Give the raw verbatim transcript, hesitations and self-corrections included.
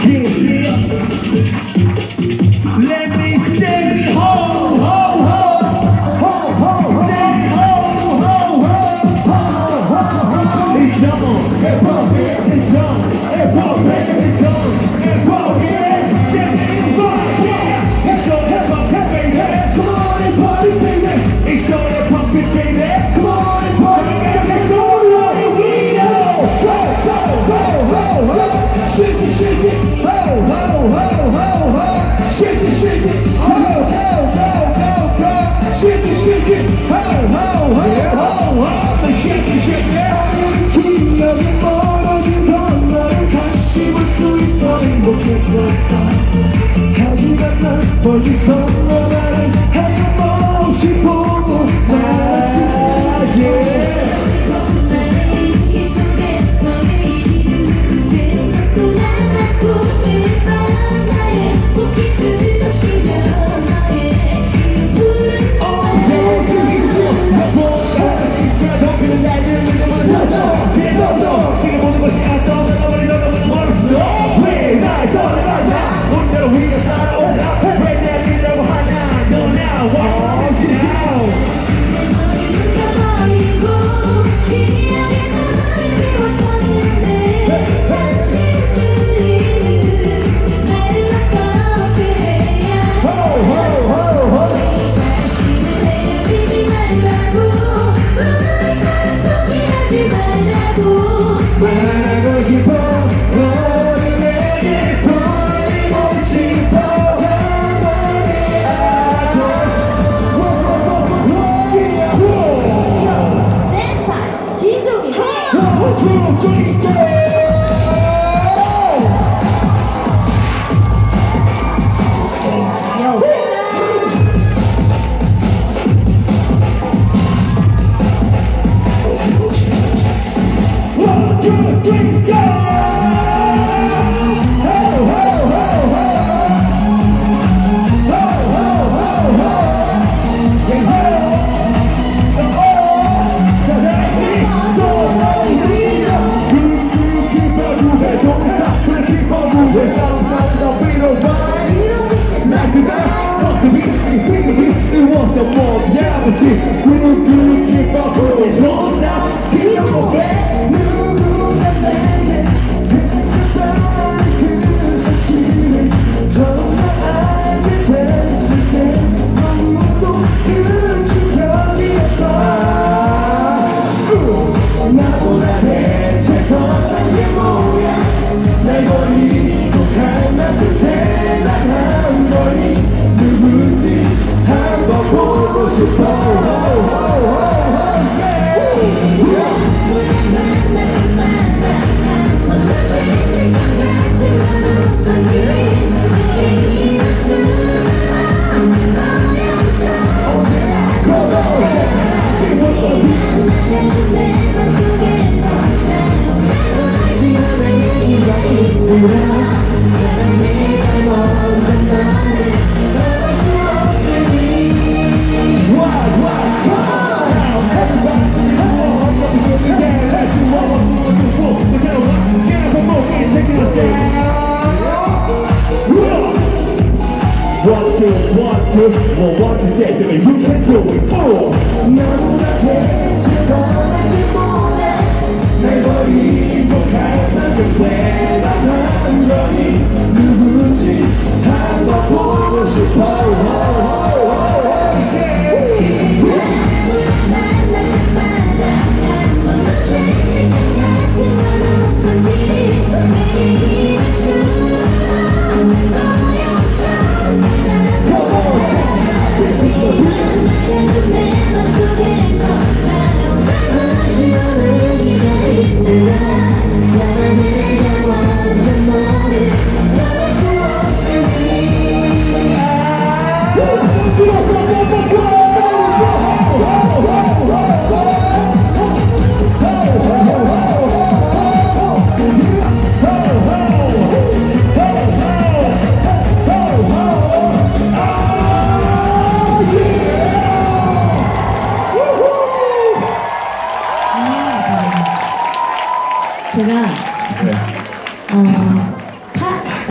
Let me take it home, home, home, home, home, take it home, home, home, home, home, home. It's on, it's on, it's on, it's on, it's on, it's on, yeah, it's on, yeah. It's on, hip hop, baby, come on and party, baby. It's on and pump it, baby. Come on and party, baby. It's on, and we know. Ho, ho, ho, ho, ho. Shake it, shake it, ho, ho, ho, ho, ho. Shake it, shake it, ho, ho, ho, ho, ho. Shake it, shake it, ho, ho, ho, ho, ho. Shake it, shake it. 기억이 멀어진 건 나를 다시 볼 수 있어 행복했었어. 하지만 난 멀리서 너를 하염없이 보고 말았지. 말하고 싶어 너를 내게 돌리고 싶어 가만히 앉아 댄스 타임 김종민 One, two, one, two, well, one, two, three, you can do it, four. 너무나 대체하기 몰래 날 버리고 가면 왜 말한 거니